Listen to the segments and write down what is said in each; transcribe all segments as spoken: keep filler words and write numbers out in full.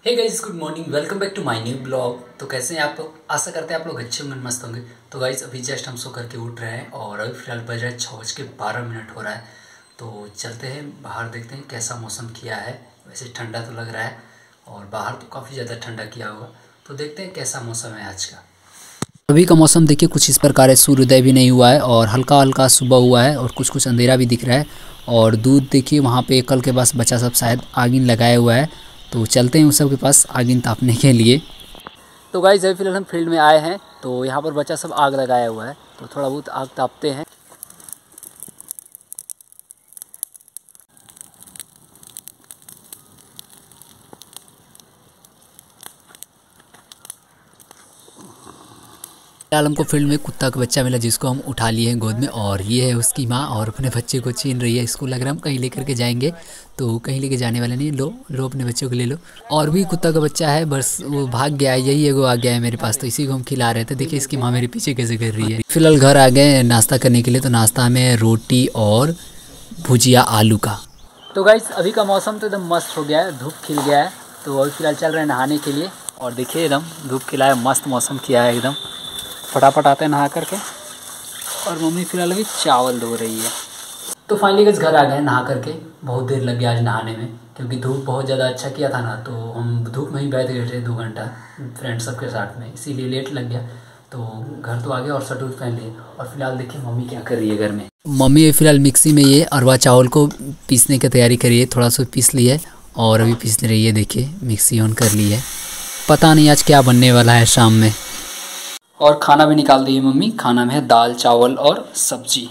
Hey guys, good morning, welcome back to my new blog. तो कैसे हैं आप लोग? आशा करते हैं आप लोग अच्छे होंगे, मस्त होंगे। तो गाइस अभी जस्ट हम सो करके उठ रहे हैं और अभी फिलहाल बज रहा है छः बज के बारह मिनट हो रहा है। तो चलते हैं बाहर, देखते हैं कैसा मौसम किया है। वैसे ठंडा तो लग रहा है और बाहर तो काफ़ी ज़्यादा ठंडा किया होगा। तो देखते हैं कैसा मौसम है आज का। अभी का मौसम देखिए कुछ इस प्रकार है, सूर्योदय भी नहीं हुआ है और हल्का हल्का सुबह हुआ है और कुछ कुछ अंधेरा भी दिख रहा है। और दूध देखिए वहाँ पे कल के पास बच्चा सब शायद आगिन लगाया हुआ है, तो चलते हैं उस सब के पास आगिन तापने के लिए। तो गाइस अभी फिलहाल हम फील्ड में आए हैं, तो यहाँ पर बच्चा सब आग लगाया हुआ है, तो थोड़ा बहुत आग तापते हैं। फिलहाल हमको फील्ड में कुत्ता का बच्चा मिला जिसको हम उठा लिए हैं गोद में, और ये है उसकी माँ और अपने बच्चे को छीन रही है। इसको लग रहा है हम कहीं लेकर के जाएंगे, तो कहीं लेके जाने वाले नहीं। लो लो अपने बच्चों को ले लो। और भी कुत्ता का बच्चा है, बस वो भाग गया है, यही एगो आ गया है मेरे पास, तो इसी को हम खिला रहे थे। देखिए इसकी माँ मेरे पीछे कैसे कर रही है। फिलहाल घर आ गए नाश्ता करने के लिए, तो नाश्ता में रोटी और भुजिया आलू का। तो गाइस अभी का मौसम तो एकदम मस्त हो गया है, धूप खिल गया है। तो अभी फिलहाल चल रहे हैं नहाने के लिए, और देखिए एकदम धूप खिला है, मस्त मौसम किया है एकदम। फटाफट आते हैं नहा करके। और मम्मी फिलहाल अभी चावल धो रही है। तो फाइनली गाइस घर आ गए नहा करके। बहुत देर लग गया आज नहाने में, क्योंकि धूप बहुत ज़्यादा अच्छा किया था ना, तो हम धूप में ही बैठ गए थे दो घंटा फ्रेंड सब के साथ में, इसीलिए लेट लग गया। तो घर तो आ गया और शर्ट उट पहन लिए। और फिलहाल देखिए मम्मी क्या कर रही है घर में। मम्मी फिलहाल मिक्सी में ये अरवा चावल को पीसने की तैयारी करी है, थोड़ा सा पीस ली है और अभी पीस रही है। देखिए मिक्सी ऑन कर ली है। पता नहीं आज क्या बनने वाला है शाम में। और खाना भी निकाल दी है मम्मी, खाना में है दाल चावल और सब्जी।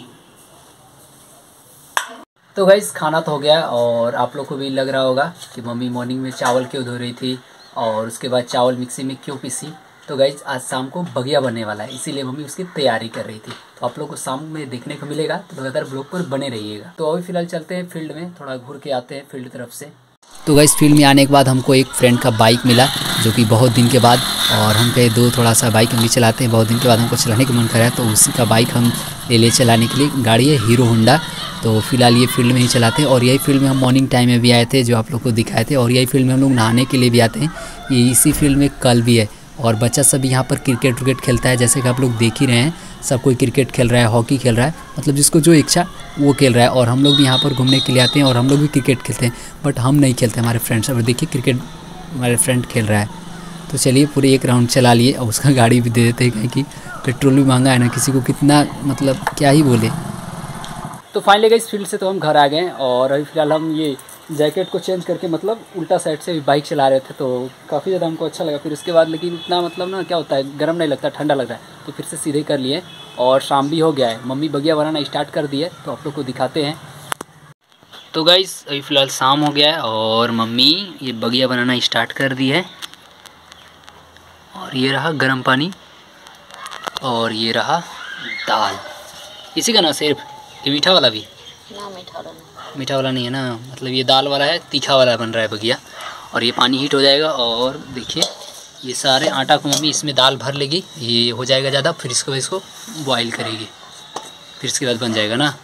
तो गाइस खाना तो हो गया, और आप लोग को भी लग रहा होगा कि मम्मी मॉर्निंग में चावल क्यों धो रही थी और उसके बाद चावल मिक्सी में क्यों पीसी। तो गाइस आज शाम को बगिया बनने वाला है, इसीलिए मम्मी उसकी तैयारी कर रही थी। तो आप लोग को शाम में देखने को मिलेगा, तो लगातार ब्लॉग पर बने रहिएगा। तो अभी फिलहाल चलते हैं फील्ड में, थोड़ा घूर के आते हैं फील्ड तरफ से। तो गाइस फील्ड में आने के बाद हमको एक फ्रेंड का बाइक मिला, जो कि बहुत दिन के बाद, और हम कहे दो थोड़ा सा बाइक हम भी चलाते हैं, बहुत दिन के बाद हमको चलाने का मन कर रहा है, तो उसी का बाइक हम ले ले चलाने के लिए। गाड़ी है हीरो होंडा। तो फिलहाल ये फील्ड में ही चलाते हैं, और यही फील्ड में हम मॉर्निंग टाइम में भी आए थे जो आप लोग को दिखाए थे, और यही फील्ड में हम लोग नहाने के लिए भी आते हैं। ये इसी फील्ड में कल भी है, और बच्चा सब यहाँ पर क्रिकेट व्रिकेट खेलता है, जैसे कि आप लोग देख ही रहे हैं। सब कोई क्रिकेट खेल रहा है, हॉकी खेल रहा है, मतलब जिसको जो इच्छा वो खेल रहा है। और हम लोग भी यहाँ पर घूमने के लिए आते हैं और हम लोग भी क्रिकेट खेलते हैं, बट हम नहीं खेलते, हमारे फ्रेंड्स। अब देखिए क्रिकेट हमारे फ्रेंड खेल रहा है। तो चलिए पूरे एक राउंड चला लिए, और उसका गाड़ी भी दे देते हैं, कहीं कि पेट्रोल भी महंगा है ना, किसी को कितना मतलब क्या ही बोले। तो फाइनली गई इस फील्ड से तो हम घर आ गए, और अभी फिलहाल हम ये जैकेट को चेंज करके मतलब उल्टा साइड से बाइक चला रहे थे, तो काफ़ी ज़्यादा हमको अच्छा लगा। फिर उसके बाद लेकिन इतना मतलब ना क्या होता है, गर्म नहीं लगता, ठंडा लग रहा है, तो फिर से सीधे कर लिए। और शाम भी हो गया है, मम्मी बगिया बनाना स्टार्ट कर दी है, तो आप लोग को दिखाते हैं। तो गाइस अभी फ़िलहाल शाम हो गया है और मम्मी ये बगिया बनाना स्टार्ट कर दी है। और ये रहा गर्म पानी, और ये रहा दाल। इसी का ना सिर्फ ये मीठा वाला भी ना, मीठा वाला नहीं, मीठा वाला नहीं है ना, मतलब ये दाल वाला है, तीखा वाला बन रहा है बगिया। और ये पानी हीट हो जाएगा, और देखिए ये सारे आटा को मम्मी इसमें दाल भर लेगी, ये हो जाएगा ज़्यादा, फिर इसको इसको बॉईल करेगी, फिर इसके बाद बन जाएगा ना।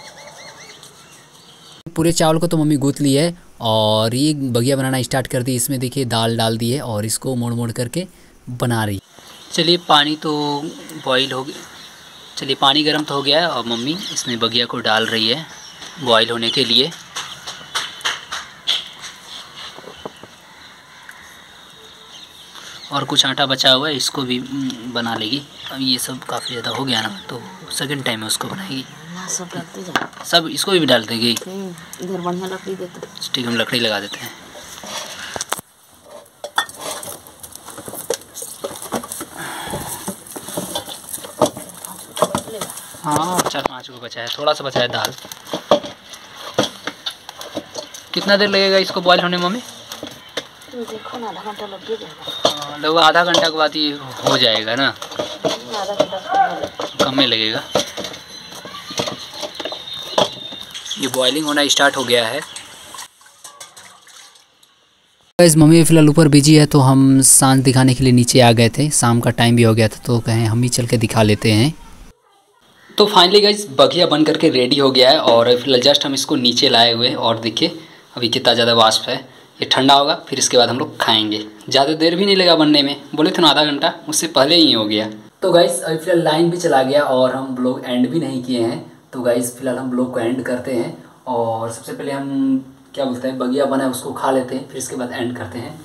पूरे चावल को तो मम्मी गूँथ ली है और ये बगिया बनाना स्टार्ट कर दी। इसमें देखिए दाल डाल दी है और इसको मोड़ मोड़ करके बना रही। चलिए पानी तो बॉईल हो गया, चलिए पानी गर्म तो हो गया है, और मम्मी इसमें बगिया को डाल रही है बॉईल होने के लिए। और कुछ आटा बचा हुआ है, इसको भी बना लेगी। अब ये सब काफ़ी ज़्यादा हो गया ना, तो सेकंड टाइम में उसको बनाएगी। सब डालते जा, सब इसको भी डाल देगी। इधर बढ़िया लकड़ी देते, ठीक, हम लकड़ी लगा देते हैं। हाँ चार पाँच को बचा है, थोड़ा सा बचा है दाल। कितना देर लगेगा इसको बॉईल होने में मम्मी? देखो ना, आधा घंटा लग जाएगा। लगभग आधा घंटा के बाद ये हो जाएगा ना, आधा घंटा कम में लगेगा। ये बॉइलिंग होना स्टार्ट हो गया है। गाइस मम्मी फिलहाल ऊपर बिजी है, तो हम सांझ दिखाने के लिए नीचे आ गए थे। शाम का टाइम भी हो गया था, तो कहें हम ही चल के दिखा लेते हैं। तो फाइनली गाइस बगिया बन करके रेडी हो गया है, और फिलहाल जस्ट हम इसको नीचे लाए हुए हैं, और देखिए अभी कितना ज़्यादा वाष्प है। ये ठंडा होगा, फिर इसके बाद हम लोग खाएंगे। ज़्यादा देर भी नहीं लगा बनने में, बोले थे ना आधा घंटा, उससे पहले ही हो गया। तो गाइस अभी फिलहाल लाइन भी चला गया और हम ब्लॉग एंड भी नहीं किए हैं। तो गाइस फिलहाल हम ब्लॉग को एंड करते हैं और सबसे पहले हम क्या बोलते हैं बगिया बना है उसको खा लेते हैं, फिर इसके बाद एंड करते हैं।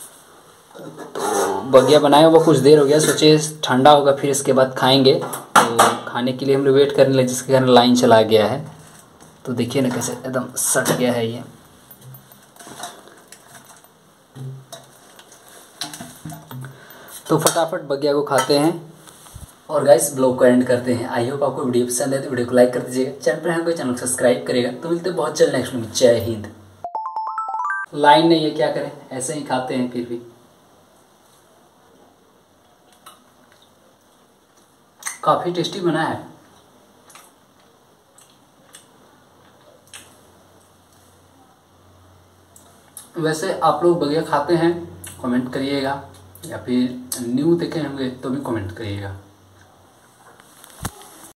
तो बगिया बनाया हुआ कुछ देर हो गया, सोचे ठंडा होगा फिर इसके बाद खाएंगे। तो खाने के लिए हम लोग वेट करने लगे, जिसके कारण लाइन चला गया है। तो देखिए ना कैसे एकदम सट गया है ये। तो फटाफट बगिया को खाते हैं और गाइस ब्लॉग को एंड करते हैं। आई होप आपको वीडियो पसंद है तो वीडियो को लाइक कर दीजिएगा, चैनल पर हैं कोई चैनल को सब्सक्राइब करेगा। तो मिलते हैं बहुत जल्द नेक्स्ट में। जय हिंद। लाइन नहीं है क्या करें, ऐसे ही खाते हैं फिर भी। काफ़ी टेस्टी बना है। वैसे आप लोग बगिया खाते हैं कमेंट करिएगा, या फिर न्यू देखे होंगे तो भी कमेंट करिएगा।